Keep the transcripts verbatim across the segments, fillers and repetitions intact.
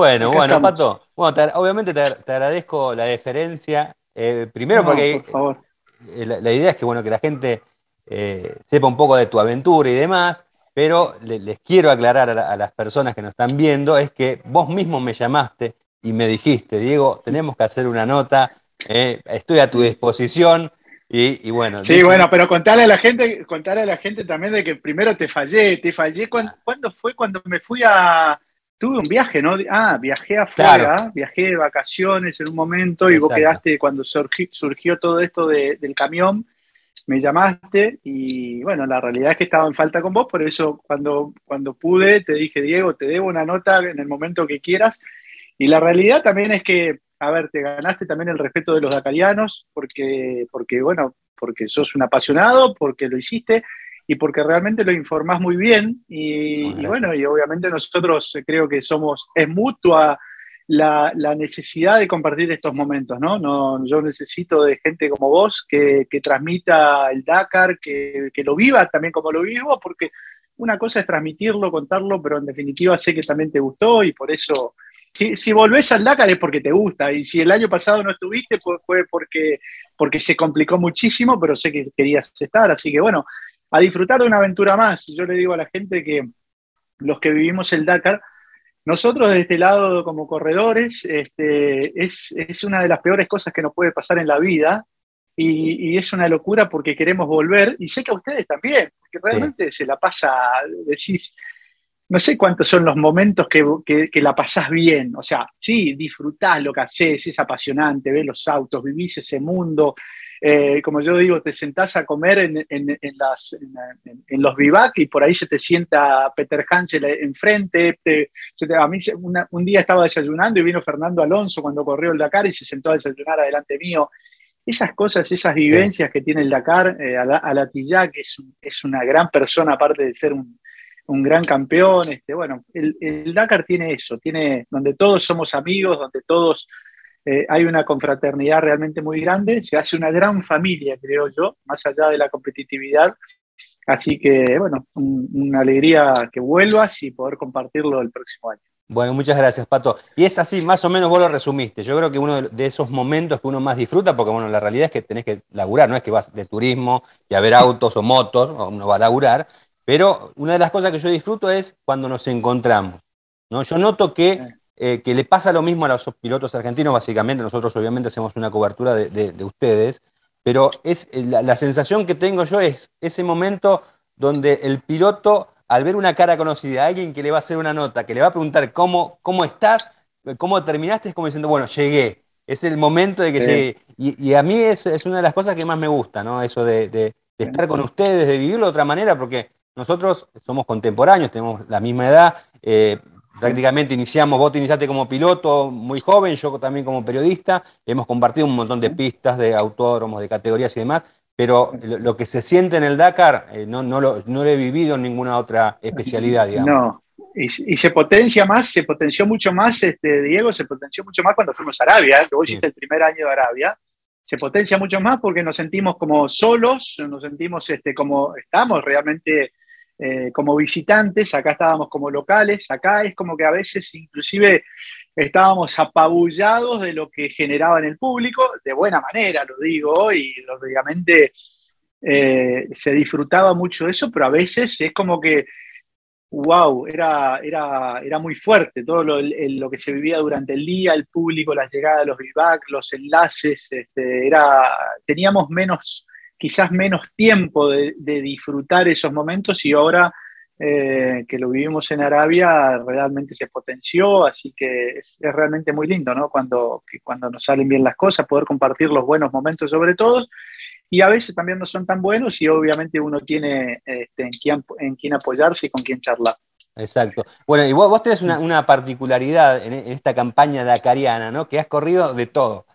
Bueno, acá bueno, estamos. Pato, bueno, te- obviamente te, te agradezco la deferencia. Eh, primero No, porque por favor. eh, la, la idea es que, bueno, que la gente eh, sepa un poco de tu aventura y demás, pero le- les quiero aclarar a, la- a las personas que nos están viendo, es que vos mismo me llamaste y me dijiste, Diego, tenemos que hacer una nota, eh, estoy a tu Sí. disposición, y, y bueno, Sí, dicho... bueno, pero contarle a la gente, contarle a la gente también de que primero te fallé, te fallé cuando, ¿cuándo fue? Cuando me fui a, tuve un viaje, ¿no? Ah, viajé Claro, afuera, viajé de vacaciones en un momento y vos exacto. quedaste cuando surgi- surgió todo esto de- del camión, me llamaste y bueno, la realidad es que estaba en falta con vos, por eso cuando, cuando pude te dije, Diego, te debo una nota en el momento que quieras. Y la realidad también es que, a ver, te ganaste también el respeto de los dakarianos, porque, porque, bueno, porque sos un apasionado, porque lo hiciste y porque realmente lo informás muy bien. Bueno, Y, y gracias. bueno, y obviamente nosotros eh, creo que somos, es mutua la, la necesidad de compartir estos momentos, ¿no? No, yo necesito de gente como vos que, que transmita el Dakar, que, que lo viva también como lo vivo, porque una cosa es transmitirlo, contarlo, pero en definitiva sé que también te gustó y por eso si, si volvés al Dakar es porque te gusta, y si el año pasado no estuviste, pues fue porque, porque se complicó muchísimo, pero sé que querías estar, así que bueno, a disfrutar de una aventura más. Yo le digo a la gente que los que vivimos el Dakar, nosotros de este lado como corredores, este, es, es una de las peores cosas que nos puede pasar en la vida, y, y es una locura porque queremos volver, y sé que a ustedes también, porque Sí. realmente se la pasa, decís, no sé cuántos son los momentos que, que, que la pasás bien. O sea, sí, disfrutás lo que haces, es apasionante, ves los autos, vivís ese mundo. Eh, como yo digo, te sentás a comer en, en, en, las, en, en los vivac y por ahí se te sienta Peter Hansel enfrente. Te, se te, a mí una, un día estaba desayunando y vino Fernando Alonso cuando corrió el Dakar y se sentó a desayunar adelante mío. Esas cosas, esas Sí. vivencias que tiene el Dakar, eh, Alatilla, que es, es una gran persona, aparte de ser un, un gran campeón. Este, bueno, el, el, Dakar tiene eso, tiene donde todos somos amigos, donde todos eh, hay una confraternidad realmente muy grande, se hace una gran familia, creo yo, más allá de la competitividad. Así que, bueno, un, una alegría que vuelvas y poder compartirlo el próximo año. Bueno, muchas gracias, Pato. Y es así, más o menos vos lo resumiste. Yo creo que uno de de esos momentos que uno más disfruta, porque bueno, la realidad es que tenés que laburar, no es que vas de turismo y a ver autos o motos, o uno va a laburar, pero una de las cosas que yo disfruto es cuando nos encontramos, ¿no? Yo noto que, Eh, eh, que le pasa lo mismo a los pilotos argentinos, básicamente, nosotros obviamente hacemos una cobertura de, de- de ustedes, pero es, eh, la, la sensación que tengo yo es ese momento donde el piloto, al ver una cara conocida, alguien que le va a hacer una nota, que le va a preguntar cómo, cómo estás, cómo terminaste, es como diciendo, bueno, llegué. Es el momento de que eh, llegue. Y, y a mí es, es una de las cosas que más me gusta, ¿no? Eso de, de- de eh, estar con ustedes, de vivirlo de otra manera, porque nosotros somos contemporáneos, tenemos la misma edad, eh, eh, prácticamente iniciamos, vos te iniciaste como piloto muy joven, yo también como periodista, hemos compartido un montón de eh, pistas, de autódromos, de categorías y demás, pero eh. lo, lo que se siente en el Dakar eh, no, no, lo, no lo he vivido en ninguna otra especialidad, digamos. No, y, y, se potencia más, se potenció mucho más, este, Diego, se potenció mucho más cuando fuimos a Arabia, ¿eh? Que vos Sí. hiciste el primer año de Arabia, se potencia mucho más porque nos sentimos como solos, nos sentimos este, como estamos realmente eh, como visitantes, acá estábamos como locales, acá es como que a veces inclusive estábamos apabullados de lo que generaba en el público, de buena manera lo digo, y obviamente eh, se disfrutaba mucho eso, pero a veces es como que wow, era, era, era muy fuerte todo lo, el, lo que se vivía durante el día, el público, las llegadas de los vivac, los enlaces, este, era, teníamos menos, quizás menos tiempo de, de disfrutar esos momentos y ahora eh, que lo vivimos en Arabia realmente se potenció, así que es, es realmente muy lindo, ¿no? Cuando, que cuando nos salen bien las cosas, poder compartir los buenos momentos sobre todo y a veces también no son tan buenos y obviamente uno tiene este, en, quién, en quién apoyarse y con quién charlar. Exacto. Bueno, y vos, vos tenés una, una particularidad en, en esta campaña dakariana, ¿no? Que has corrido de todo.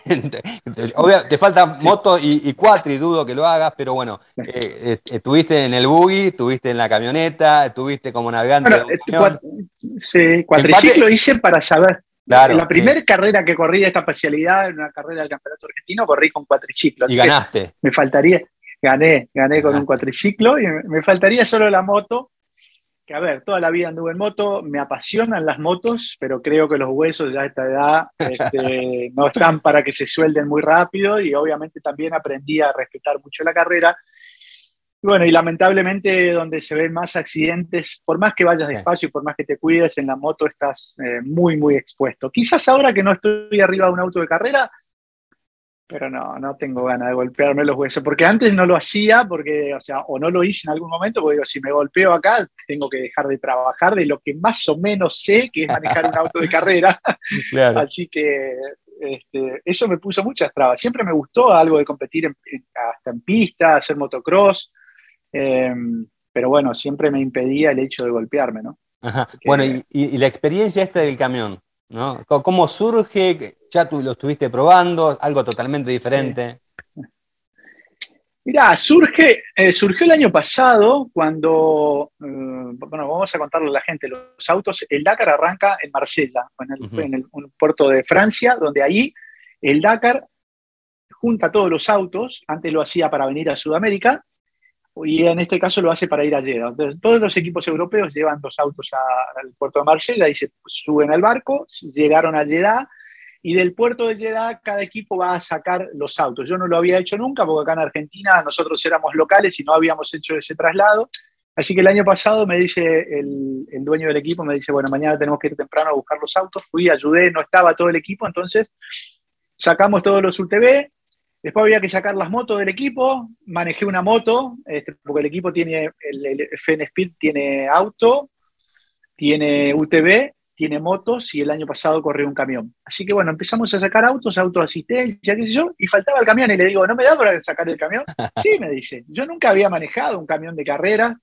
Obvio, te falta Sí, moto y, y cuatri, dudo que lo hagas, pero bueno, sí. eh, eh, estuviste en el buggy, estuviste en la camioneta, estuviste como navegante Bueno, de un este, camión. sí, En parte, cuatriciclo hice para saber. En claro, la sí, primera carrera que corrí de esta especialidad, en una carrera del Campeonato Argentino, corrí con cuatriciclo. y Así que ganaste, me faltaría, gané, gané con un ganaste. cuatriciclo y me, me faltaría solo la moto. Que a ver, toda la vida anduve en moto, me apasionan las motos, pero creo que los huesos ya a esta edad este, no están para que se suelden muy rápido y obviamente también aprendí a respetar mucho la carrera. Y bueno, y lamentablemente donde se ven más accidentes, por más que vayas despacio y por más que te cuides, en la moto estás eh, muy, muy expuesto. Quizás ahora que no estoy arriba de un auto de carrera, pero no, no tengo ganas de golpearme los huesos, porque antes no lo hacía, porque, o sea, o no lo hice en algún momento, porque digo, si me golpeo acá, tengo que dejar de trabajar de lo que más o menos sé, que es manejar un auto de carrera. Claro. Así que este, eso me puso muchas trabas. Siempre me gustó algo de competir en, en, hasta en pista, hacer motocross, eh, pero bueno, siempre me impedía el hecho de golpearme, ¿no? Ajá. Bueno, y, y la experiencia esta del camión, ¿no? ¿Cómo surge? ¿Ya tú lo estuviste probando? ¿Algo totalmente diferente? Sí. Mirá, surge, eh, surgió el año pasado cuando, eh, bueno, vamos a contarle a la gente, los autos, el Dakar arranca en Marsella, en el, uh-huh. en el un puerto de Francia, donde ahí el Dakar junta todos los autos, antes lo hacía para venir a Sudamérica, y en este caso lo hace para ir a Jeddah. Entonces, todos los equipos europeos llevan los autos a, al puerto de Marsella y se suben al barco, llegaron a Jeddah, y del puerto de Jeddah cada equipo va a sacar los autos. Yo no lo había hecho nunca porque acá en Argentina nosotros éramos locales y no habíamos hecho ese traslado. Así que el año pasado me dice el, el dueño del equipo, me dice, bueno, mañana tenemos que ir temprano a buscar los autos. Fui, ayudé, no estaba todo el equipo, entonces sacamos todos los U T V. Después había que sacar las motos del equipo, manejé una moto, este, porque el equipo tiene, el, el F N Speed tiene auto, tiene U T V, tiene motos y el año pasado corrió un camión. Así que bueno, empezamos a sacar autos, auto de asistencia, qué sé yo, y faltaba el camión y le digo, ¿no me da para sacar el camión? Sí, me dice, yo nunca había manejado un camión de carrera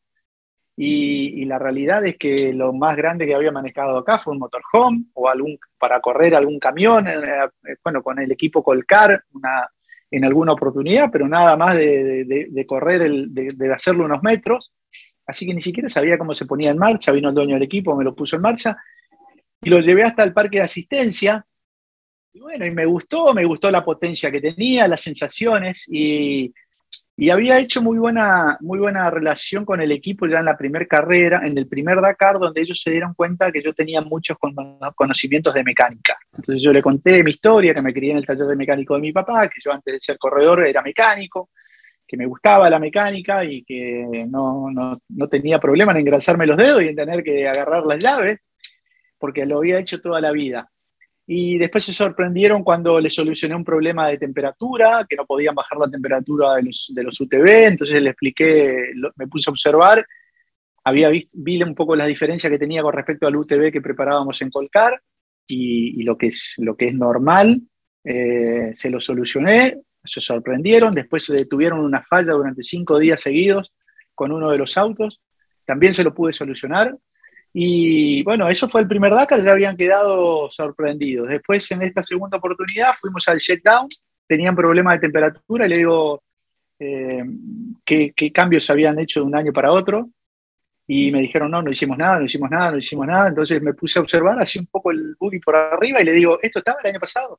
y, y la realidad es que lo más grande que había manejado acá fue un motorhome o algún, para correr algún camión, eh, bueno, con el equipo Colcar, una, en alguna oportunidad, pero nada más de, de, de correr, el, de, de hacerlo unos metros. Así que ni siquiera sabía cómo se ponía en marcha, vino el dueño del equipo, me lo puso en marcha, y lo llevé hasta el parque de asistencia, y bueno, y me gustó, me gustó la potencia que tenía, las sensaciones, y, y había hecho muy buena, muy buena relación con el equipo ya en la primera carrera, en el primer Dakar, donde ellos se dieron cuenta que yo tenía muchos conocimientos de mecánica. Entonces yo le conté mi historia, que me crié en el taller de mecánico de mi papá, que yo antes de ser corredor era mecánico, que me gustaba la mecánica y que no, no, no tenía problema en engrasarme los dedos y en tener que agarrar las llaves, porque lo había hecho toda la vida. Y después se sorprendieron cuando les solucioné un problema de temperatura, que no podían bajar la temperatura de los, de los U T V, entonces le expliqué, lo, me puse a observar, había visto, vi un poco las diferencias que tenía con respecto al U T V que preparábamos en Colcar, y, y lo, que es, lo que es normal, eh, se lo solucioné, se sorprendieron, después se detuvieron una falla durante cinco días seguidos con uno de los autos, también se lo pude solucionar. Y bueno, eso fue el primer Dakar, ya habían quedado sorprendidos. Después, en esta segunda oportunidad, fuimos al checkdown, tenían problemas de temperatura, y le digo eh, qué, qué cambios habían hecho de un año para otro, y me dijeron, no, no hicimos nada, no hicimos nada, no hicimos nada. Entonces me puse a observar así un poco el buggy por arriba, y le digo, ¿esto estaba el año pasado?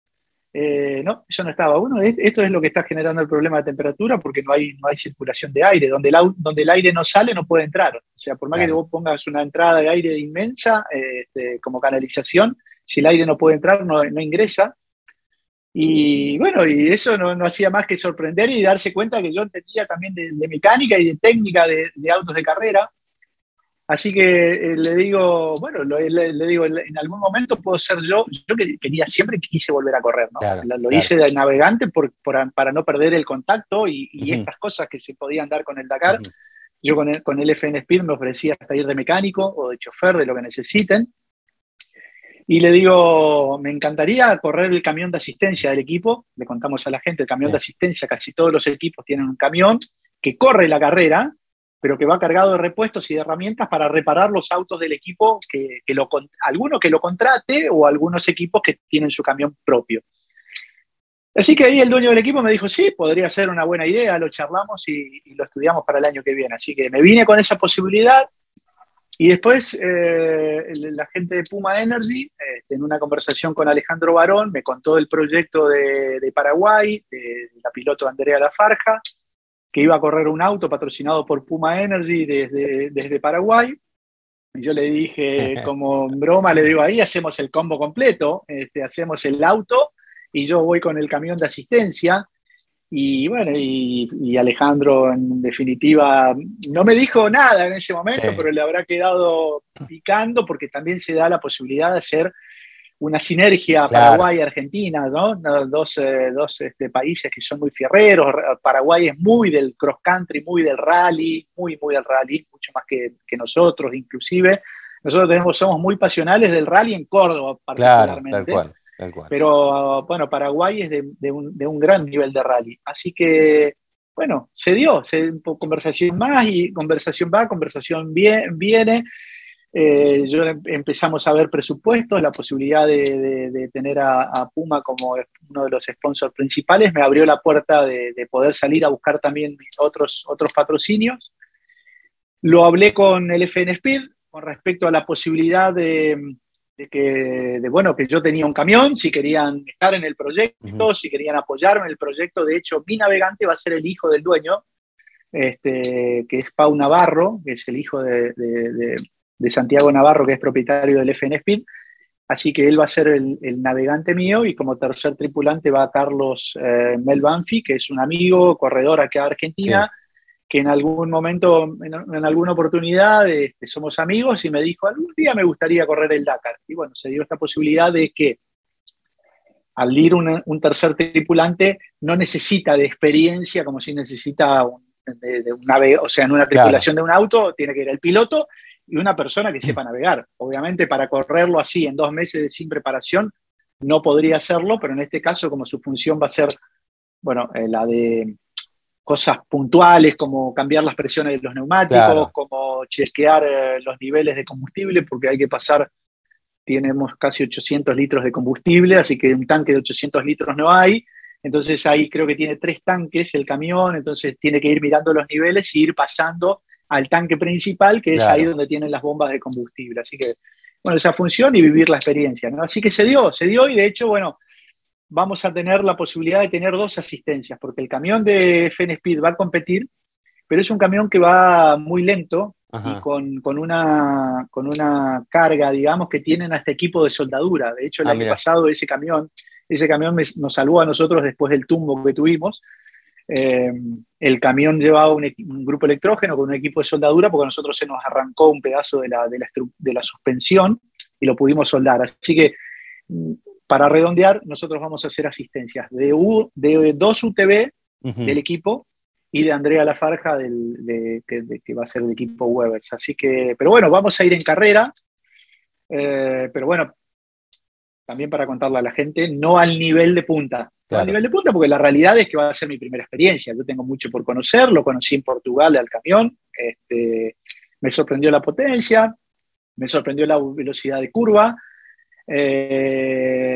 Eh, no, eso no estaba. Bueno, esto es lo que está generando el problema de temperatura, porque no hay, no hay circulación de aire. Donde el, donde el aire no sale, no puede entrar. O sea, por más claro. que vos pongas una entrada de aire inmensa, eh, este, como canalización, si el aire no puede entrar, no, no ingresa. Y bueno, y eso no, no hacía más que sorprender y darse cuenta que yo entendía también de, de mecánica y de técnica de, de autos de carrera. Así que eh, le digo, bueno, le, le digo, en algún momento puedo ser yo, yo que quería, siempre quise volver a correr, ¿no? Claro, lo, lo claro. hice de navegante por, por, para no perder el contacto y, y uh-huh. estas cosas que se podían dar con el Dakar. Uh-huh. Yo con el, con el F N Speed me ofrecía hasta ir de mecánico o de chofer, de lo que necesiten. Y le digo, me encantaría correr el camión de asistencia del equipo. Le contamos a la gente, el camión uh-huh. de asistencia, casi todos los equipos tienen un camión que corre la carrera, pero que va cargado de repuestos y de herramientas para reparar los autos del equipo, que, que lo, alguno que lo contrate o algunos equipos que tienen su camión propio. Así que ahí el dueño del equipo me dijo, sí, podría ser una buena idea, lo charlamos y, y lo estudiamos para el año que viene. Así que me vine con esa posibilidad y después eh, la gente de Puma Energy, eh, en una conversación con Alejandro Barón, me contó el proyecto de, de Paraguay, de, de la piloto Andrea Lafarja, que iba a correr un auto patrocinado por Puma Energy desde, desde Paraguay, Y yo le dije, como en broma, le digo, ahí hacemos el combo completo, este, hacemos el auto y yo voy con el camión de asistencia. Y bueno, y, y Alejandro en definitiva no me dijo nada en ese momento, Sí. pero le habrá quedado picando porque también se da la posibilidad de hacer una sinergia Claro. Paraguay-Argentina, ¿no? Dos, eh, dos este, países que son muy fierreros. Paraguay es muy del cross country, muy del rally, muy, muy del rally, mucho más que, que nosotros, inclusive. Nosotros tenemos, somos muy pasionales del rally en Córdoba, particularmente. Claro, tal cual, tal cual. Pero, bueno, Paraguay es de, de, un, de un gran nivel de rally. Así que, bueno, se dio, se, conversación más y conversación va, conversación viene. viene. Eh, yo empezamos a ver presupuestos, la posibilidad de, de, de tener a, a Puma como uno de los sponsors principales me abrió la puerta de, de poder salir a buscar también otros, otros patrocinios. Lo hablé con el F N Speed con respecto a la posibilidad de, de que, de, bueno, que yo tenía un camión, si querían estar en el proyecto, uh-huh. si querían apoyarme en el proyecto. De hecho, mi navegante va a ser el hijo del dueño, este, que es Pau Navarro, que es el hijo de, de, de de Santiago Navarro, que es propietario del F N Speed, así que él va a ser el, el navegante mío, y como tercer tripulante va Carlos eh, Mel Banfi, que es un amigo, corredor acá de Argentina, sí. que en algún momento, en, en alguna oportunidad, este, somos amigos, y me dijo, algún día me gustaría correr el Dakar, y bueno, se dio esta posibilidad de que al ir un, un tercer tripulante no necesita de experiencia como si necesita un, de, de un nave, o sea, en una tripulación claro. de un auto tiene que ir el piloto y una persona que sepa navegar. Obviamente para correrlo así en dos meses sin preparación no podría hacerlo, pero en este caso como su función va a ser, bueno, eh, la de cosas puntuales como cambiar las presiones de los neumáticos, claro. como chequear eh, los niveles de combustible, porque hay que pasar, tenemos casi ochocientos litros de combustible, así que un tanque de ochocientos litros no hay, entonces ahí creo que tiene tres tanques el camión, entonces tiene que ir mirando los niveles y ir pasando al tanque principal, que claro. es ahí donde tienen las bombas de combustible. Así que, bueno, esa función y vivir la experiencia, ¿no? Así que se dio, se dio, y de hecho, bueno, vamos a tener la posibilidad de tener dos asistencias, porque el camión de F N Speed va a competir, pero es un camión que va muy lento Ajá. y con, con, una, con una carga, digamos, que tienen hasta equipo de soldadura. De hecho, el ah, año mira. pasado ese camión, ese camión me, nos salvó a nosotros después del tumbo que tuvimos. Eh, el camión llevaba un, un grupo electrógeno con un equipo de soldadura, porque a nosotros se nos arrancó un pedazo de la, de la, de la suspensión y lo pudimos soldar. Así que, para redondear, nosotros vamos a hacer asistencias de, U, de dos U T V uh-huh. del equipo y de Andrea Lafarja, del, de, de, de, que va a ser el equipo Webers. Así que, pero bueno, vamos a ir en carrera, eh, pero bueno, también para contarle a la gente, no al nivel de punta. Claro. Al nivel de punta, porque la realidad es que va a ser mi primera experiencia. Yo tengo mucho por conocer, lo conocí en Portugal al camión, este, me sorprendió la potencia, me sorprendió la velocidad de curva, eh,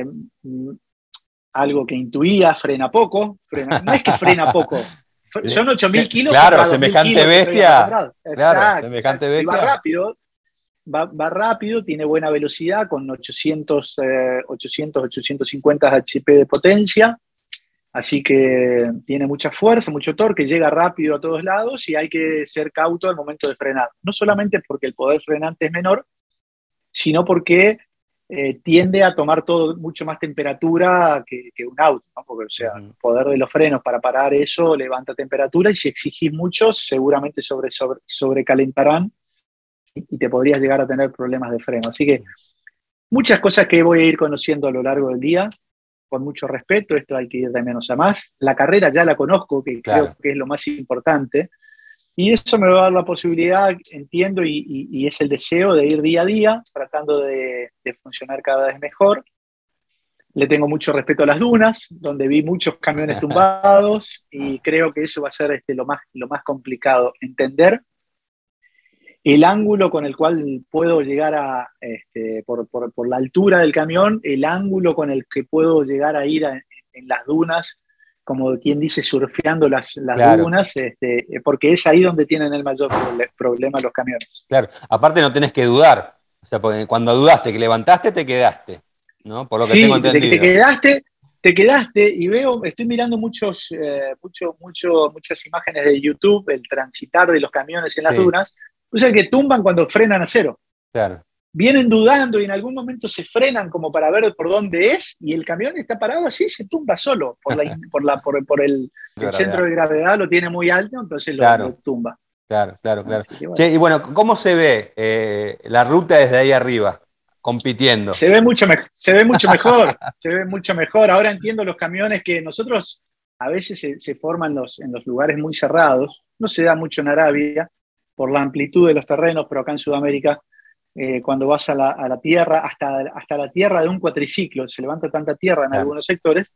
algo que intuía, frena poco, frena, no es que frena poco, son ocho mil kilos. Claro, semejante kilos bestia. Claro, semejante bestia. Y va rápido, va, va rápido, tiene buena velocidad, con ochocientos, eh, ochocientos, ochocientos cincuenta H P de potencia. Así que tiene mucha fuerza, mucho torque, llega rápido a todos lados y hay que ser cauto al momento de frenar. No solamente porque el poder frenante es menor, sino porque eh, tiende a tomar todo mucho más temperatura que, que un auto, ¿no? Porque, o sea, el poder de los frenos para parar eso levanta temperatura, y si exigís mucho, seguramente sobre, sobre, sobrecalentarán y te podrías llegar a tener problemas de freno. Así que muchas cosas que voy a ir conociendo a lo largo del día, con mucho respeto. Esto hay que ir de menos a más. La carrera ya la conozco, que claro. creo que es lo más importante, y eso me va a dar la posibilidad, entiendo, y, y, y es el deseo de ir día a día, tratando de, de funcionar cada vez mejor. Le tengo mucho respeto a las dunas, donde vi muchos camiones tumbados, y creo que eso va a ser este, lo, más, lo más complicado, entender el ángulo con el cual puedo llegar a, este, por, por, por la altura del camión, el ángulo con el que puedo llegar a ir a, en las dunas, como quien dice, surfeando las, las claro. dunas, este, porque es ahí donde tienen el mayor problema los camiones. Claro, aparte no tenés que dudar, o sea, porque cuando dudaste que levantaste, te quedaste, ¿no? Por lo que sí, tengo entendido. Te, te quedaste, te quedaste, y veo, estoy mirando muchos, eh, mucho, mucho, muchas imágenes de YouTube, el transitar de los camiones en las sí. dunas. O sea, que tumban cuando frenan a cero. Claro. Vienen dudando y en algún momento se frenan como para ver por dónde es y el camión está parado así, se tumba solo por, la, por, la, por, por el, el centro de gravedad, lo tiene muy alto, entonces lo, claro, lo tumba. Claro, claro, claro. Que, bueno. Che, y bueno, ¿cómo se ve eh, la ruta desde ahí arriba, compitiendo? Se ve mucho, me se ve mucho mejor, se ve mucho mejor. Ahora entiendo los camiones que nosotros a veces se, se forman los, en los lugares muy cerrados, no se da mucho en Arabia por la amplitud de los terrenos, pero acá en Sudamérica Eh, cuando vas a la, a la tierra, hasta, hasta la tierra de un cuatriciclo, se levanta tanta tierra en claro. algunos sectores,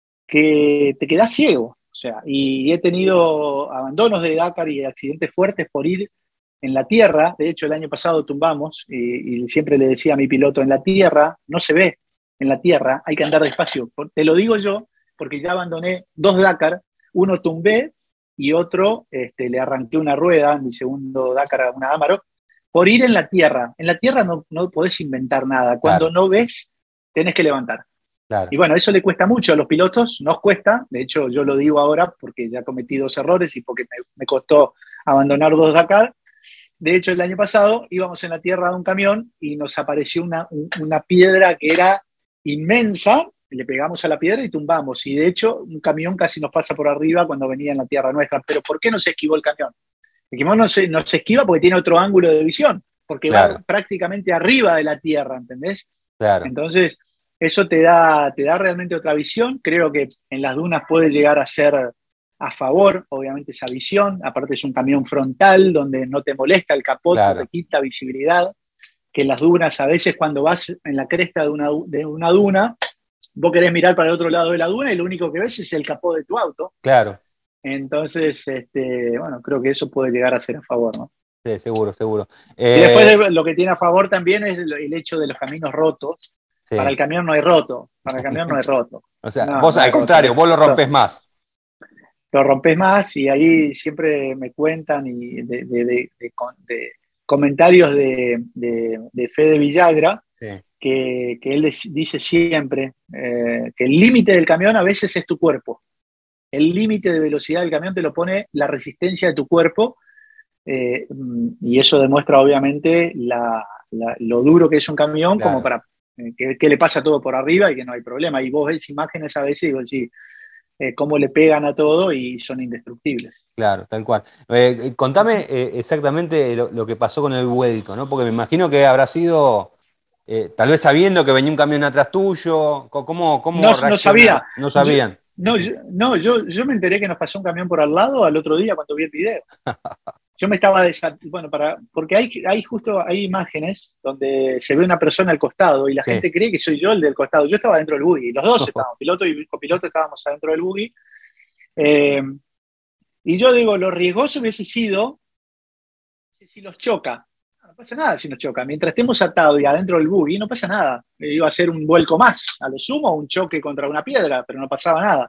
que te quedás ciego. O sea, y he tenido abandonos de Dakar y accidentes fuertes por ir en la tierra. De hecho, el año pasado tumbamos y, y siempre le decía a mi piloto, en la tierra no se ve, en la tierra hay que andar despacio. Te lo digo yo, porque ya abandoné dos Dakar, uno tumbé y otro este, le arranqué una rueda, mi segundo Dakar a una Amarok, por ir en la tierra. En la tierra no, no podés inventar nada. Cuando claro. no ves, tenés que levantar. Claro. Y bueno, eso le cuesta mucho a los pilotos, nos cuesta. De hecho, yo lo digo ahora porque ya cometí dos errores y porque me, me costó abandonar dos Dakar. De hecho, el año pasado íbamos en la tierra de un camión y nos apareció una, un, una piedra que era inmensa. Le pegamos a la piedra y tumbamos. Y de hecho, un camión casi nos pasa por arriba cuando venía en la tierra nuestra. ¿Pero por qué no se esquivó el camión? El camión no se, no se esquiva porque tiene otro ángulo de visión, porque claro. va prácticamente arriba de la tierra, ¿entendés? Claro. Entonces, eso te da, te da realmente otra visión. Creo que en las dunas puede llegar a ser a favor, obviamente, esa visión. Aparte es un camión frontal donde no te molesta el capot, claro. no te quita visibilidad. Que en las dunas, a veces cuando vas en la cresta de una, de una duna, vos querés mirar para el otro lado de la duna y lo único que ves es el capó de tu auto. Claro. Entonces, este, bueno, creo que eso puede llegar a ser a favor, ¿no? Sí, seguro, seguro. Eh, y después de, lo que tiene a favor también es el hecho de los caminos rotos. Sí. Para el camión no hay roto, para el camión no hay roto. O sea, no, vos no al contrario, roto. vos lo rompes más. Lo rompes más y ahí siempre me cuentan y de, de, de, de, de comentarios de, de, de Fede Villagra, sí. que, que él dice siempre eh, que el límite del camión a veces es tu cuerpo. El límite de velocidad del camión te lo pone la resistencia de tu cuerpo eh, y eso demuestra obviamente la, la, lo duro que es un camión, claro. como para eh, que, que le pasa todo por arriba y que no hay problema. Y vos ves imágenes a veces y vos decís eh, cómo le pegan a todo y son indestructibles. Claro, tal cual. Eh, contame eh, exactamente lo, lo que pasó con el vuelco, ¿no? Porque me imagino que habrá sido, eh, tal vez sabiendo que venía un camión atrás tuyo, ¿cómo, cómo no, no sabía. No sabían. Yo, No, yo, no yo, yo me enteré que nos pasó un camión por al lado al otro día cuando vi el video. Yo me estaba desat... bueno, para, porque hay, hay justo hay imágenes donde se ve una persona al costado y la sí. gente cree que soy yo el del costado. Yo estaba dentro del buggy, los dos estábamos, piloto y copiloto estábamos adentro del buggy. Eh, y yo digo, lo riesgoso hubiese sido si los choca. No pasa nada si nos choca. Mientras estemos atados y adentro del buggy, no pasa nada. Iba a ser un vuelco más, a lo sumo, un choque contra una piedra, pero no pasaba nada.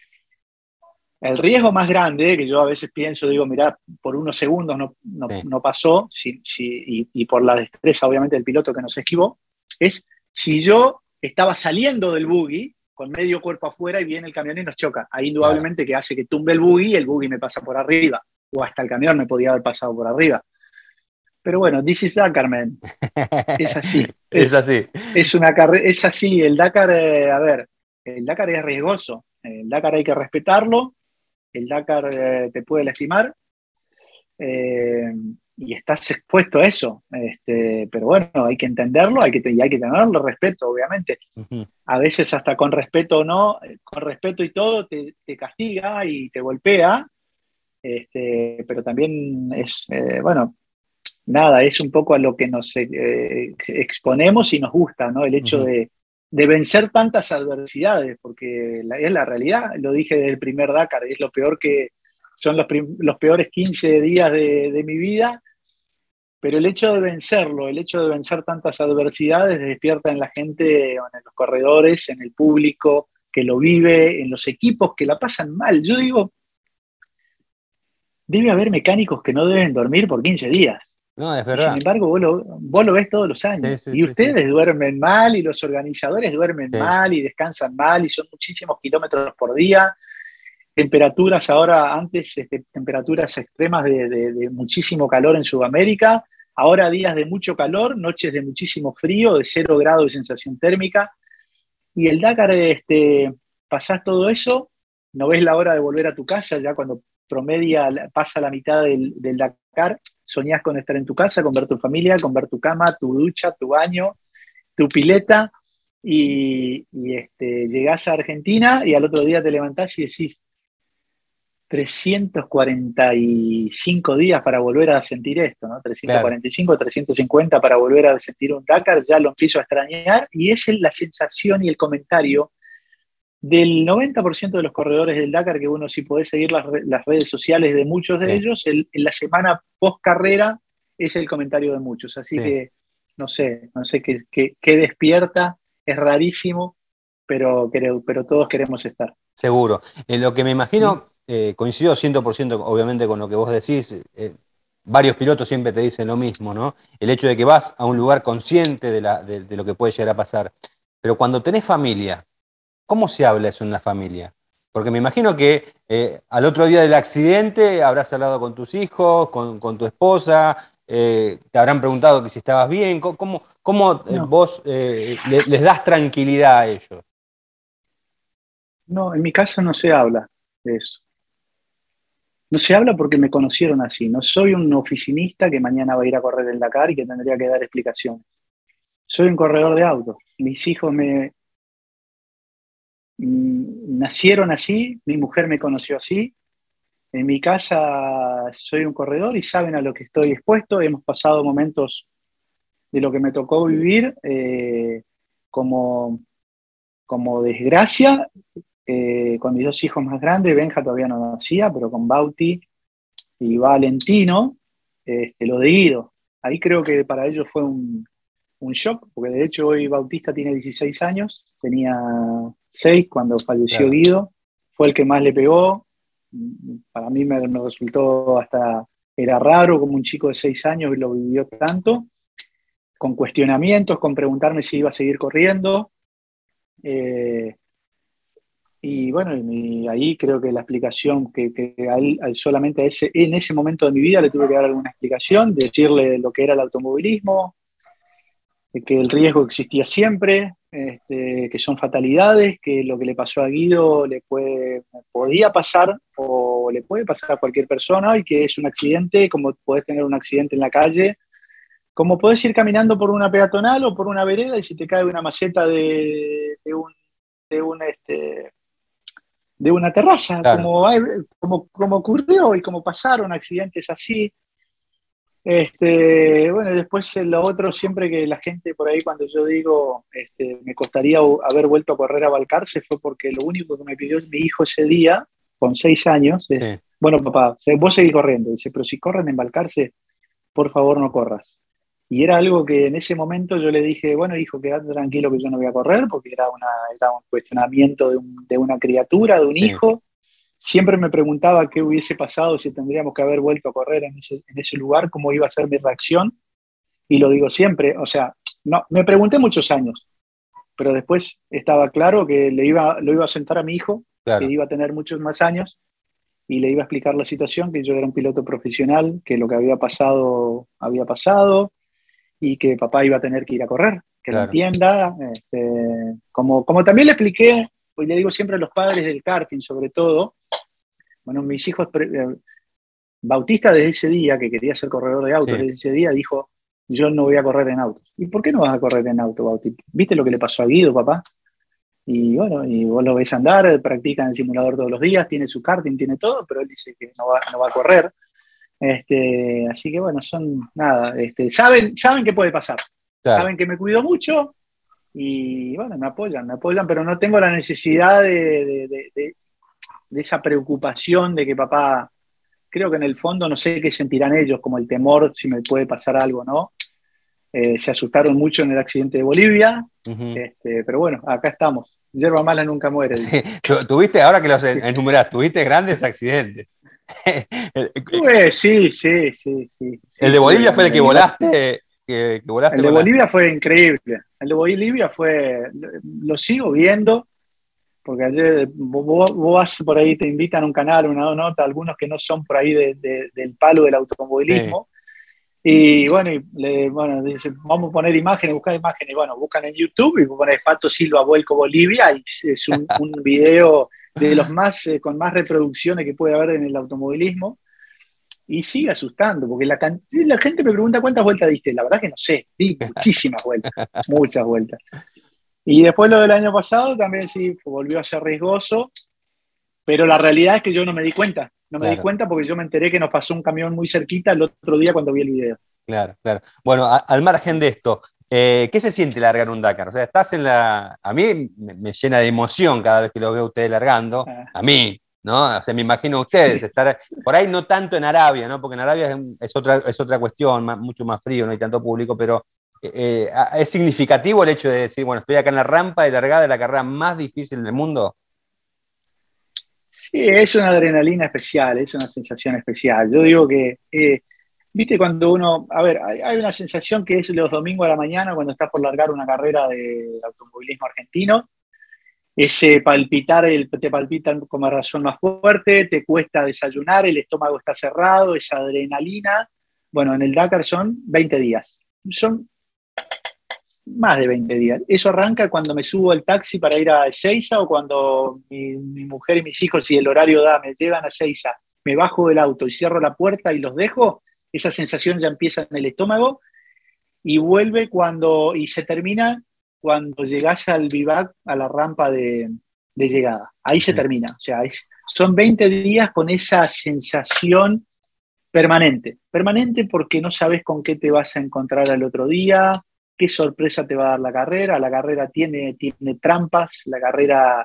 El riesgo más grande, que yo a veces pienso, digo, mirá, por unos segundos no, no, sí. no pasó, si, si, y, y por la destreza, obviamente, del piloto que nos esquivó, es si yo estaba saliendo del buggy, con medio cuerpo afuera, y viene el camión y nos choca. Ahí indudablemente claro. que hace que tumbe el buggy y el buggy me pasa por arriba. O hasta el camión me podía haber pasado por arriba. Pero bueno, this is Dakar, man. Es así. es, es así. Es una carrera, es así. El Dakar, eh, a ver, el Dakar es riesgoso. El Dakar hay que respetarlo. El Dakar eh, te puede lastimar. Eh, y estás expuesto a eso. Este, pero bueno, hay que entenderlo, hay que, y hay que tenerle respeto, obviamente. Uh-huh. A veces hasta con respeto o no, con respeto y todo, te, te castiga y te golpea. Este, pero también es, eh, bueno, nada, es un poco a lo que nos eh, exponemos y nos gusta, ¿no? El hecho uh-huh. de, de vencer tantas adversidades, porque la, es la realidad, lo dije desde el primer Dakar, es lo peor que, son los, prim, los peores quince días de, de mi vida, pero el hecho de vencerlo, el hecho de vencer tantas adversidades despierta en la gente, en los corredores, en el público que lo vive, en los equipos que la pasan mal. Yo digo, debe haber mecánicos que no deben dormir por quince días. No, es verdad. Y sin embargo, vos lo, vos lo ves todos los años. Sí, sí, y ustedes sí, sí. duermen mal, y los organizadores duermen sí. mal, y descansan mal, y son muchísimos kilómetros por día. Temperaturas ahora, antes, este, temperaturas extremas de, de, de muchísimo calor en Sudamérica. Ahora días de mucho calor, noches de muchísimo frío, de cero grado de sensación térmica. Y el Dakar, este, pasás todo eso, no ves la hora de volver a tu casa, ya cuando promedia, pasa la mitad del, del Dakar, soñás con estar en tu casa, con ver tu familia, con ver tu cama, tu ducha, tu baño, tu pileta, y, y este, llegás a Argentina y al otro día te levantás y decís, trescientos cuarenta y cinco días para volver a sentir esto, ¿no? trescientos cuarenta y cinco, claro. trescientos cincuenta para volver a sentir un Dakar, ya lo empiezo a extrañar, y esa es la sensación y el comentario del noventa por ciento de los corredores del Dakar, que uno, si podés seguir las, las redes sociales de muchos de sí. ellos, el, en la semana post carrera es el comentario de muchos, así sí. que no sé, no sé qué, qué, qué despierta, es rarísimo, pero, pero, pero todos queremos estar. Seguro. En lo que me imagino... ¿Sí? Eh, coincido cien por ciento obviamente con lo que vos decís, eh, varios pilotos siempre te dicen lo mismo, ¿no? El hecho de que vas a un lugar consciente de, la, de, de lo que puede llegar a pasar. Pero cuando tenés familia, ¿cómo se habla eso en la familia? Porque me imagino que eh, al otro día del accidente habrás hablado con tus hijos, con, con tu esposa, eh, te habrán preguntado que si estabas bien. ¿Cómo, cómo eh, no. vos eh, le, les das tranquilidad a ellos? No, en mi casa no se habla de eso. No se habla porque me conocieron así. No soy un oficinista que mañana va a ir a correr el Dakar y que tendría que dar explicaciones. Soy un corredor de autos. Mis hijos me mm, nacieron así, mi mujer me conoció así. En mi casa soy un corredor y saben a lo que estoy expuesto. Hemos pasado momentos de lo que me tocó vivir eh, como, como desgracia. Eh, con mis dos hijos más grandes, Benja todavía no nacía, pero con Bauti y Valentino, este, lo de Guido. Ahí creo que para ellos fue un, un shock, porque de hecho hoy Bautista tiene dieciséis años, tenía seis cuando falleció claro. Guido, fue el que más le pegó. Para mí me, me resultó hasta, era raro como un chico de seis años lo vivió tanto, con cuestionamientos, con preguntarme si iba a seguir corriendo. Eh, Y bueno, y ahí creo que la explicación que, que a él, a él solamente a ese, en ese momento de mi vida le tuve que dar alguna explicación, decirle lo que era el automovilismo, que el riesgo existía siempre, este, que son fatalidades, que lo que le pasó a Guido le puede, podía pasar o le puede pasar a cualquier persona, y que es un accidente, como podés tener un accidente en la calle, como podés ir caminando por una peatonal o por una vereda y si te cae una maceta de, de un, de un este, de una terraza, claro. como, como, como ocurrió y como pasaron accidentes así. Este, bueno, después lo otro, siempre que la gente por ahí, cuando yo digo este, me costaría haber vuelto a correr a Balcarce, fue porque lo único que me pidió mi hijo ese día, con seis años, es, sí. bueno papá, vos seguís corriendo. Dice, pero si corren en Balcarce, por favor no corras. Y era algo que en ese momento yo le dije, bueno hijo, quédate tranquilo que yo no voy a correr, porque era, una, era un cuestionamiento de, un, de una criatura, de un sí. hijo. Siempre me preguntaba qué hubiese pasado si tendríamos que haber vuelto a correr en ese, en ese lugar, cómo iba a ser mi reacción. Y lo digo siempre, o sea, no, me pregunté muchos años, pero después estaba claro que le iba, lo iba a sentar a mi hijo, claro. que iba a tener muchos más años, y le iba a explicar la situación, que yo era un piloto profesional, que lo que había pasado, había pasado, y que papá iba a tener que ir a correr, que claro. lo entienda. Este, como, como también le expliqué, pues le digo siempre a los padres del karting, sobre todo, bueno, mis hijos, eh, Bautista desde ese día, que quería ser corredor de autos, sí. desde ese día dijo, yo no voy a correr en autos. ¿Y por qué no vas a correr en auto, Bautista? ¿Viste lo que le pasó a Guido, papá? Y bueno, y vos lo ves andar, practica en el simulador todos los días, tiene su karting, tiene todo, pero él dice que no va, no va a correr. Este, así que bueno, son nada, este, saben, saben qué puede pasar, claro. saben que me cuido mucho y bueno, me apoyan, me apoyan, pero no tengo la necesidad de, de, de, de, de esa preocupación de que papá, creo que en el fondo no sé qué sentirán ellos, como el temor si me puede pasar algo, ¿no? Eh, se asustaron mucho en el accidente de Bolivia, uh-huh. este, pero bueno, acá estamos, yerba mala nunca muere. Sí, tuviste, ahora que los enumerás, tuviste grandes accidentes. Pues, sí, sí, sí, sí. ¿El de Bolivia fue el que volaste? Que, que volaste el de Bolivia la... fue increíble. El de Bolivia fue, lo sigo viendo, porque ayer vos, vos vas por ahí, te invitan a un canal, una nota, algunos que no son por ahí de, de, del palo del automovilismo, sí. Y bueno, y le, bueno, dice, vamos a poner imágenes, buscar imágenes. Bueno, buscan en YouTube y ponen Pato Silva Vuelco Bolivia y es un, un video de los más, eh, con más reproducciones que puede haber en el automovilismo. Y sigue asustando, porque la, la gente me pregunta cuántas vueltas diste. La verdad que no sé, di muchísimas vueltas, muchas vueltas. Y después lo del año pasado también sí, volvió a ser riesgoso, pero la realidad es que yo no me di cuenta. No me Claro. di cuenta porque yo me enteré que nos pasó un camión muy cerquita el otro día cuando vi el video. Claro, claro. Bueno, a, al margen de esto, eh, ¿qué se siente largar un Dakar? O sea, estás en la... A mí me, me llena de emoción cada vez que lo veo a ustedes largando. Ah, A mí, ¿no? O sea, me imagino a ustedes sí. estar... Por ahí no tanto en Arabia, ¿no? Porque en Arabia es, es otra, es otra cuestión, más, mucho más frío, no hay tanto público, pero eh, ¿es significativo el hecho de decir, bueno, estoy acá en la rampa de largada de la carrera más difícil del mundo? Sí, es una adrenalina especial, es una sensación especial. Yo digo que, eh, viste, cuando uno, a ver, hay, hay una sensación que es los domingos a la mañana cuando estás por largar una carrera de automovilismo argentino, ese palpitar, el, te palpitan como razón más fuerte, te cuesta desayunar, el estómago está cerrado, esa adrenalina. Bueno, en el Dakar son veinte días. Son más de veinte días. Eso arranca cuando me subo al taxi para ir a Ezeiza o cuando mi, mi mujer y mis hijos, si el horario da, me llevan a Ezeiza, me bajo del auto y cierro la puerta y los dejo, esa sensación ya empieza en el estómago y vuelve cuando, y se termina cuando llegás al vivac, a la rampa de, de llegada. Ahí se termina. O sea, es, son veinte días con esa sensación permanente. Permanente porque no sabes con qué te vas a encontrar al otro día, qué sorpresa te va a dar la carrera. La carrera tiene, tiene trampas, la carrera,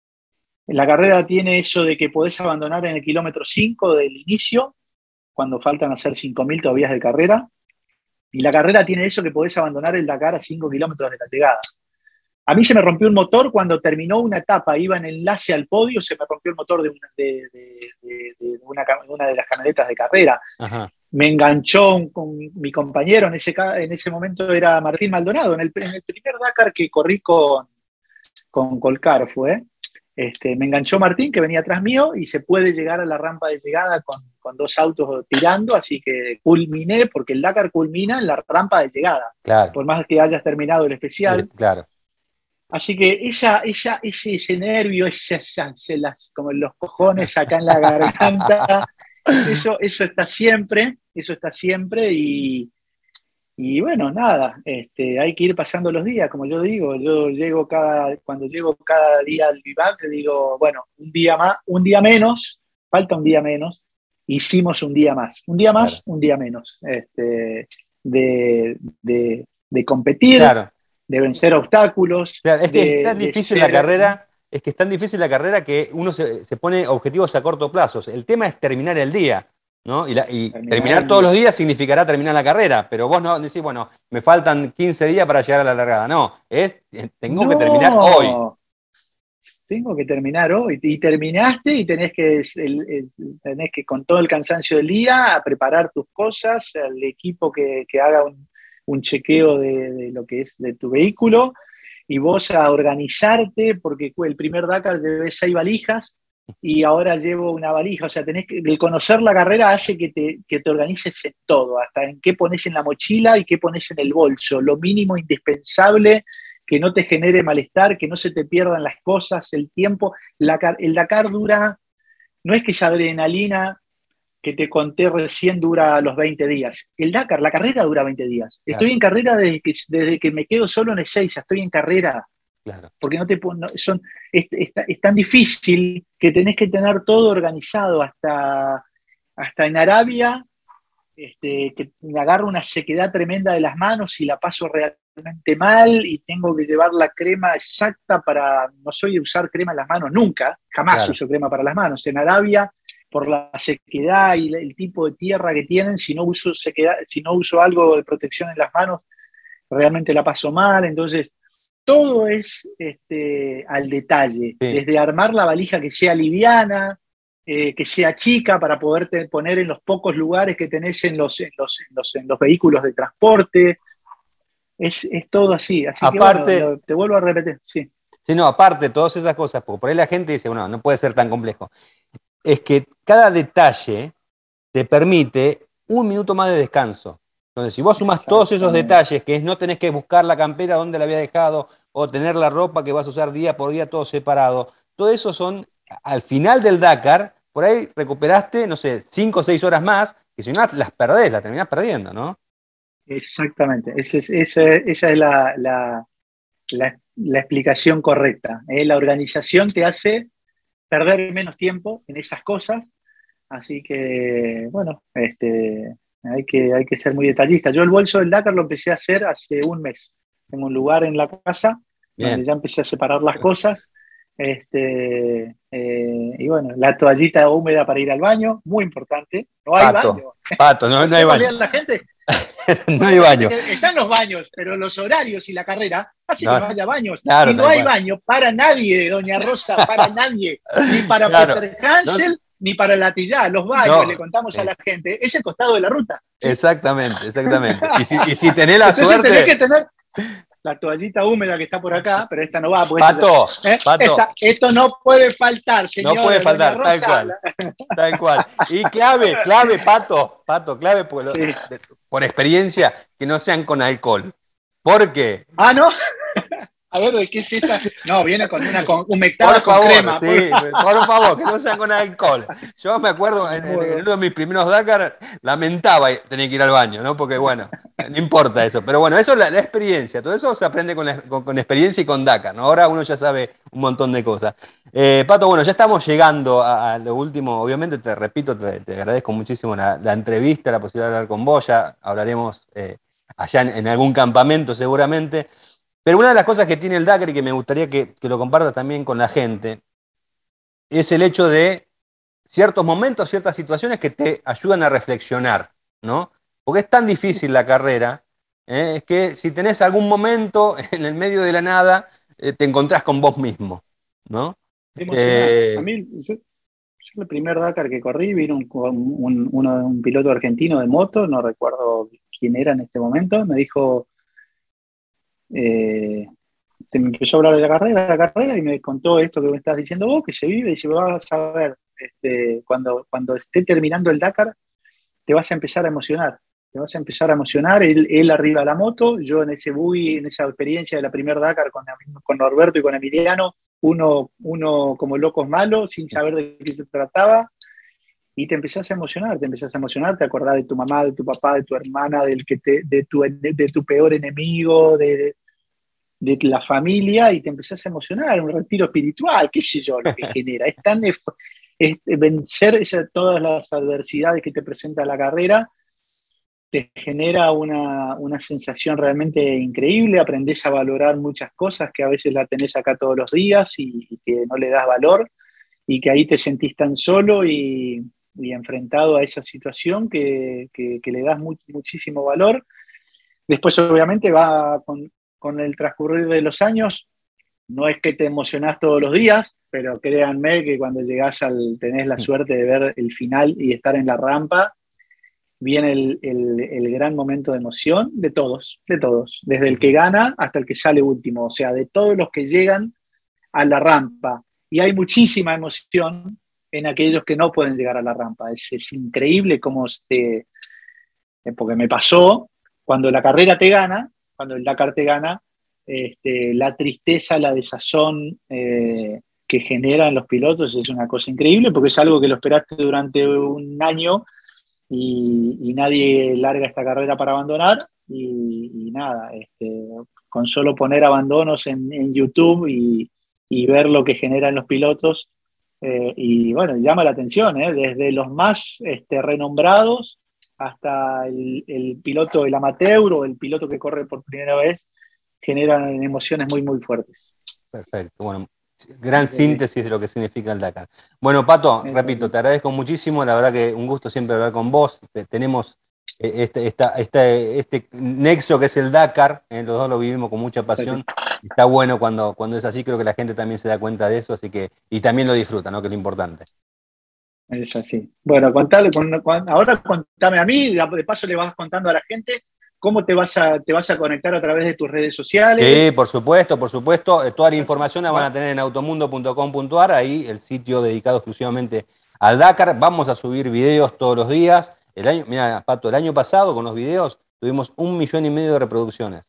la carrera tiene eso de que podés abandonar en el kilómetro cinco del inicio, cuando faltan hacer cinco mil todavía de carrera, y la carrera tiene eso que podés abandonar el Dakar a cinco kilómetros de la llegada. A mí se me rompió un motor cuando terminó una etapa, iba en enlace al podio, se me rompió el motor de una de, de, de, de una, una de las camionetas de carrera. Ajá. Me enganchó un, con mi compañero, en ese, en ese momento era Martín Maldonado, en el, en el primer Dakar que corrí con, con Colcar fue. Este, me enganchó Martín, que venía atrás mío, y se puede llegar a la rampa de llegada con, con dos autos tirando, así que culminé, porque el Dakar culmina en la rampa de llegada, claro. Por más que hayas terminado el especial. Claro. Así que esa, esa, ese, ese nervio, esa, esa, las, como los cojones acá en la garganta, eso, eso está siempre, eso está siempre y, y bueno, nada, este, hay que ir pasando los días, como yo digo, yo llego cada, cuando llego cada día al vivac, digo, bueno, un día más, un día menos, falta un día menos, hicimos un día más, un día más, claro. Un día menos, este, de, de, de competir. Claro. De vencer obstáculos. Claro, es que de, es tan difícil ser... la carrera, es que es tan difícil la carrera que uno se, se pone objetivos a corto plazo. El tema es terminar el día, ¿no? Y, la, y terminar, terminar todos los días significará terminar la carrera, pero vos no decís, bueno, me faltan quince días para llegar a la largada. No, es tengo no, que terminar hoy. Tengo que terminar hoy. Y terminaste y tenés que, el, el, tenés que, con todo el cansancio del día, a preparar tus cosas, al equipo que, que haga un un chequeo de, de lo que es de tu vehículo, y vos a organizarte, porque el primer Dakar llevé seis valijas, y ahora llevo una valija, o sea, tenés que, el conocer la carrera hace que te, que te organices en todo, hasta en qué pones en la mochila y qué pones en el bolso, lo mínimo indispensable, que no te genere malestar, que no se te pierdan las cosas, el tiempo. La, el Dakar dura, no es que esa adrenalina que te conté recién dura los veinte días. El Dakar, la carrera dura veinte días. Claro. Estoy en carrera desde que, desde que me quedo solo en Ezeiza, estoy en carrera. Claro. Porque no te no, son, es, es, es tan difícil que tenés que tener todo organizado hasta, hasta en Arabia, este, que me agarro una sequedad tremenda de las manos y la paso realmente mal y tengo que llevar la crema exacta para... No soy de usar crema en las manos nunca, jamás claro. uso crema para las manos. En Arabia, por la sequedad y el tipo de tierra que tienen, si no uso sequedad, si no uso algo de protección en las manos, realmente la paso mal. Entonces, todo es este, al detalle, sí. Desde armar la valija que sea liviana, eh, que sea chica para poderte poner en los pocos lugares que tenés en los, en los, en los, en los vehículos de transporte. Es, es todo así. Así aparte, que bueno, te vuelvo a repetir, sí. Sí, no, aparte, todas esas cosas, porque por ahí la gente dice, bueno, no puede ser tan complejo. Es que cada detalle te permite un minuto más de descanso. Entonces, si vos sumás todos esos detalles, que es no tenés que buscar la campera donde la había dejado, o tener la ropa que vas a usar día por día todo separado, todo eso son, al final del Dakar, por ahí recuperaste, no sé, cinco o seis horas más, que si no las perdés, las terminás perdiendo, ¿no? Exactamente, esa es, esa, esa es la, la, la, la explicación correcta. ¿eh? La organización te hace perder menos tiempo en esas cosas, así que, bueno, este, hay que, hay que ser muy detallista. Yo el bolso del Dakar lo empecé a hacer hace un mes. Tengo un lugar en la casa Bien. donde ya empecé a separar las cosas. Este, eh, y bueno, la toallita húmeda para ir al baño, muy importante. No hay Pato, baño. Pato, no, no hay baño. La gente, no hay baño. Están los baños, pero los horarios y la carrera hacen no, que no haya baños. Claro, y no hay cual. baño para nadie, doña Rosa, para nadie. Ni para claro, Peter Hansel, no, ni para Latillá. Los baños, no, le contamos eh. a la gente, es el costado de la ruta. ¿sí? Exactamente, exactamente. Y si, y si tenés la Entonces, suerte... tenés que tener la toallita húmeda que está por acá, pero esta no va. Pato, ya, ¿eh? Pato. Esta, esto no puede faltar, señor. No puede faltar, tal cual. Tal cual. Y clave, clave, Pato, Pato, clave por, lo, sí. de, por experiencia, que no sean con alcohol. ¿Por qué? Ah, ¿no? A ver, ¿de qué es esta? No, viene con una con, humectada por con favor, crema. Sí, por favor, que no sean con alcohol. Yo me acuerdo, en, en, en uno de mis primeros Dakar, lamentaba tener que ir al baño, ¿no? Porque, bueno, no importa eso. Pero bueno, eso es la, la experiencia. Todo eso se aprende con, la, con, con experiencia y con Dakar, ¿no? Ahora uno ya sabe un montón de cosas. Eh, Pato, bueno, ya estamos llegando a, a lo último. Obviamente, te repito, te, te agradezco muchísimo la, la entrevista, la posibilidad de hablar con vos. Ya hablaremos eh, allá en, en algún campamento, seguramente. Pero una de las cosas que tiene el Dakar y que me gustaría que, que lo compartas también con la gente es el hecho de ciertos momentos, ciertas situaciones que te ayudan a reflexionar, ¿no? Porque es tan difícil la carrera, ¿eh? Es que si tenés algún momento en el medio de la nada, eh, te encontrás con vos mismo, ¿no? Eh, a mí, yo, yo el primer Dakar que corrí, vino un, un, un, un piloto argentino de moto, no recuerdo quién era en este momento, me dijo... Eh, me empezó a hablar de la carrera, la carrera y me contó esto que me estás diciendo vos, que se vive y se vas a ver, este, cuando, cuando esté terminando el Dakar, te vas a empezar a emocionar, te vas a empezar a emocionar, él, él arriba de la moto, yo en ese buggy, en esa experiencia de la primer Dakar con, con Norberto y con Emiliano, uno, uno como locos malos, sin saber de qué se trataba, y te empezás a emocionar, te empezás a emocionar, te acordás de tu mamá, de tu papá, de tu hermana, del que te, de, tu, de, de tu peor enemigo, de, de la familia, y te empezás a emocionar, un retiro espiritual, qué sé yo, lo que genera. Es tan es, es vencer esa, todas las adversidades que te presenta la carrera, te genera una, una sensación realmente increíble, aprendés a valorar muchas cosas que a veces la tenés acá todos los días y, y que no le das valor, y que ahí te sentís tan solo y... y enfrentado a esa situación que, que, que le das muy, muchísimo valor. Después, obviamente, va con, con el transcurrir de los años, no es que te emocionás todos los días, pero créanme que cuando llegás al, tenés la suerte de ver el final y estar en la rampa, viene el, el, el gran momento de emoción de todos, de todos, desde el que gana hasta el que sale último, o sea, de todos los que llegan a la rampa. Y hay muchísima emoción en aquellos que no pueden llegar a la rampa. Es, es increíble cómo se... Porque me pasó, cuando la carrera te gana, cuando el Dakar te gana, este, la tristeza, la desazón eh, que generan los pilotos es una cosa increíble, porque es algo que lo esperaste durante un año y, y nadie larga esta carrera para abandonar, y, y nada, este, con solo poner abandonos en, en YouTube y, y ver lo que generan los pilotos, Eh, y bueno, llama la atención, ¿eh? Desde los más este, renombrados hasta el, el piloto, el amateur o el piloto que corre por primera vez, generan emociones muy, muy fuertes. Perfecto, bueno, gran síntesis de lo que significa el Dakar. Bueno, Pato, repito, te agradezco muchísimo, la verdad que un gusto siempre hablar con vos. Tenemos este, esta, este, este nexo que es el Dakar, ¿eh? Los dos lo vivimos con mucha pasión. Está bueno cuando, cuando es así, creo que la gente también se da cuenta de eso, así que, y también lo disfruta, ¿no? Que es lo importante. Es así. Bueno, contale, ahora contame a mí, de paso le vas contando a la gente cómo te vas a, te vas a conectar a través de tus redes sociales. Sí, por supuesto, por supuesto. Toda la información la van a tener en automundo punto com punto ar, ahí el sitio dedicado exclusivamente al Dakar. Vamos a subir videos todos los días. El año, mira, Pato, el año pasado con los videos tuvimos un millón y medio de reproducciones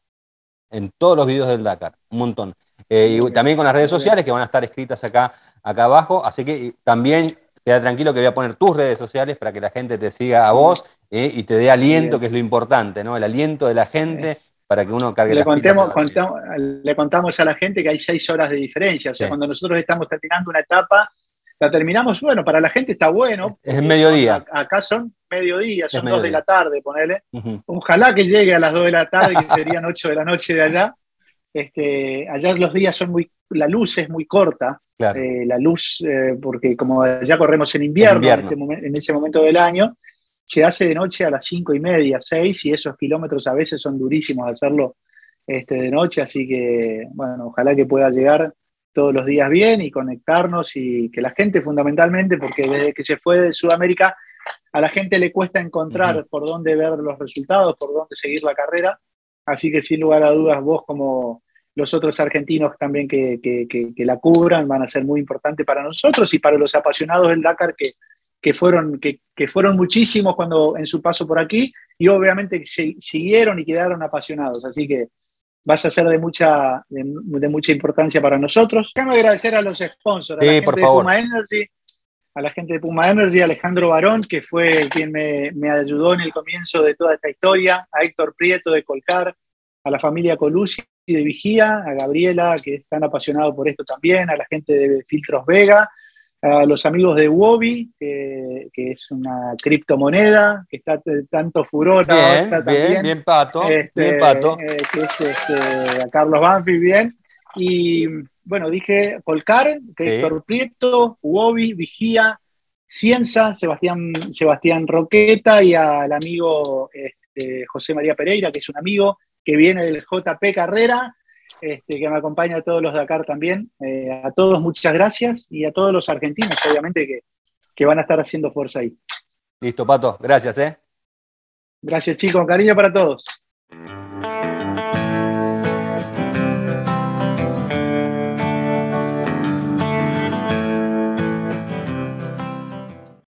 en todos los videos del Dakar, un montón. Eh, y también con las redes sociales que van a estar escritas acá, acá abajo, así que también queda tranquilo que voy a poner tus redes sociales para que la gente te siga a vos eh, y te dé aliento, que es lo importante, ¿no? El aliento de la gente para que uno cargue le las contemos, pilas. contamos, le contamos a la gente que hay seis horas de diferencia, o sea, Sí. cuando nosotros estamos terminando una etapa, la terminamos, bueno, para la gente está bueno. Es el mediodía. Son, acá son mediodía, son es dos de la tarde, ponele. Uh-huh. Ojalá que llegue a las dos de la tarde, que serían ocho de la noche de allá. Este, allá los días son muy, la luz es muy corta, claro. eh, la luz, eh, porque como ya corremos en invierno, invierno. En, este momen, en ese momento del año, se hace de noche a las cinco y media, seis, y esos kilómetros a veces son durísimos hacerlo este, de noche, así que, bueno, ojalá que pueda llegar todos los días bien y conectarnos y que la gente fundamentalmente, porque desde que se fue de Sudamérica, a la gente le cuesta encontrar uh-huh. por dónde ver los resultados, por dónde seguir la carrera, así que sin lugar a dudas vos como los otros argentinos también que, que, que, que la cubran van a ser muy importantes para nosotros y para los apasionados del Dakar que, que, fueron, que, que fueron muchísimos cuando en su paso por aquí y obviamente se, siguieron y quedaron apasionados, así que vas a ser de mucha, de, de mucha importancia para nosotros. Déjame agradecer a los sponsors, sí, a la gente por de favor. Puma Energy, a la gente de Puma Energy, a Alejandro Barón, que fue quien me, me ayudó en el comienzo de toda esta historia, a Héctor Prieto de Colcar, a la familia Colucci de Vigía, a Gabriela, que es tan apasionado por esto también, a la gente de Filtros Vega, a los amigos de Wobi, eh, que es una criptomoneda, que está de tanto furor bien, ahora bien, también. Bien, Pato, este, bien, Pato. Eh, que es este, a Carlos Banfield, bien. Y bueno, dije Colcar, que sí. Héctor Prieto, Wobi, Vigía, Cienza, Sebastián, Sebastián Roqueta y al amigo este, José María Pereira, que es un amigo que viene del J P Carrera, este, que me acompaña a todos los Dakar también. Eh, a todos muchas gracias y a todos los argentinos, obviamente, que, que van a estar haciendo fuerza ahí. Listo, Pato, gracias, ¿eh? Gracias, chicos, cariño para todos.